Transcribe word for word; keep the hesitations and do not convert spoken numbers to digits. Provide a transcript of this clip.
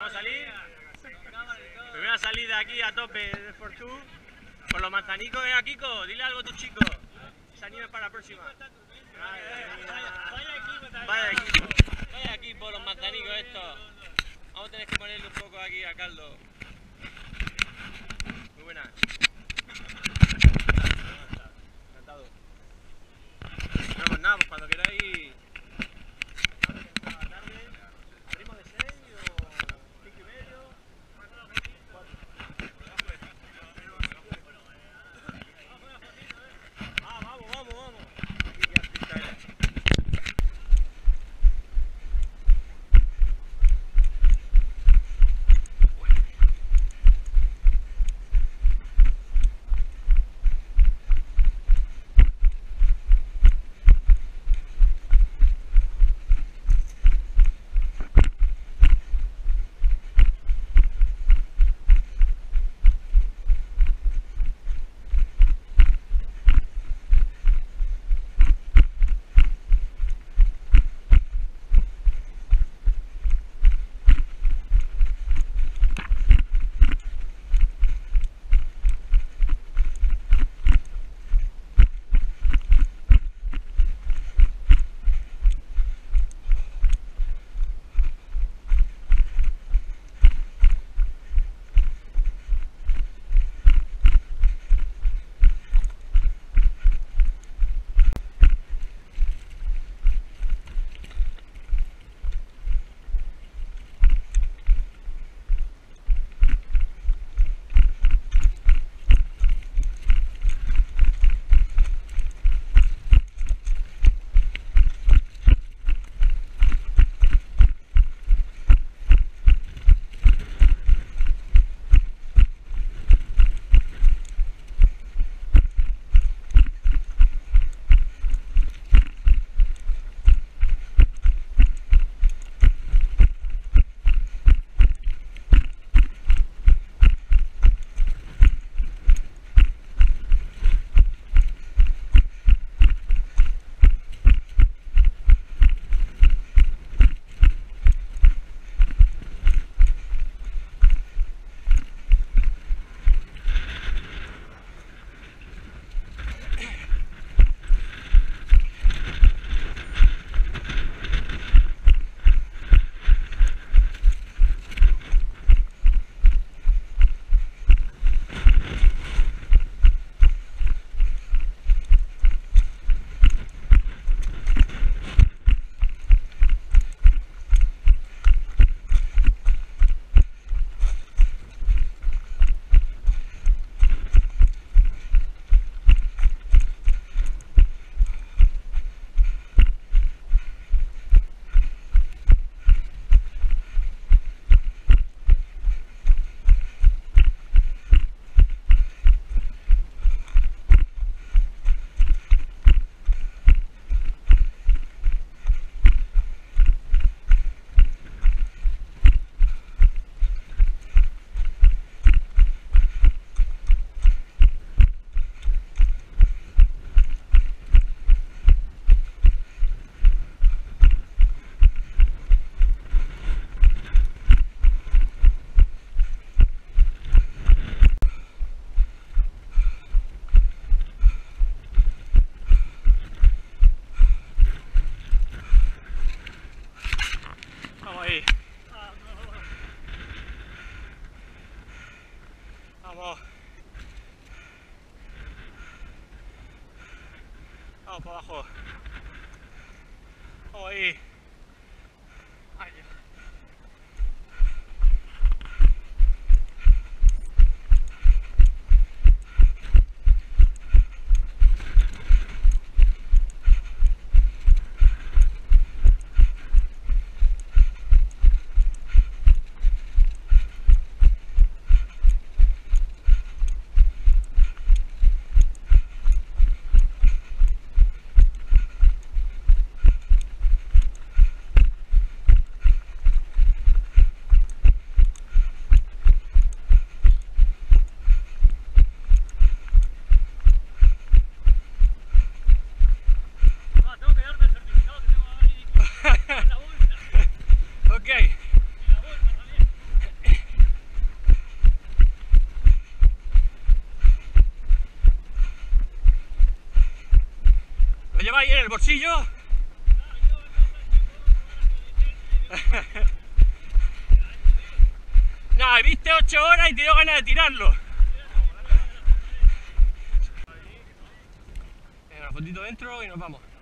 Vamos a salir. Primera salida aquí a tope de Fortune. Con los manzanicos, eh, a Kiko. Dile algo a tu chico. Se anime para la próxima. Vaya equipo, vaya equipo. Vaya equipo, los manzanicos estos. Vamos a tener que ponerle un poco aquí a caldo. Muy buena. Encantado. Bueno, pues nada, pues cuando queráis. ¿Abrimos de seis o cinco y medio? Ah, vamos, vamos, vamos. Aquí ya freestyle. Vamos. Vamos para abajo. Vamos ahí. Ay, Dios. lleva ahí en el bolsillo. No, viste ocho horas y te dio ganas de tirarlo. Venga, una fotito dentro y nos vamos.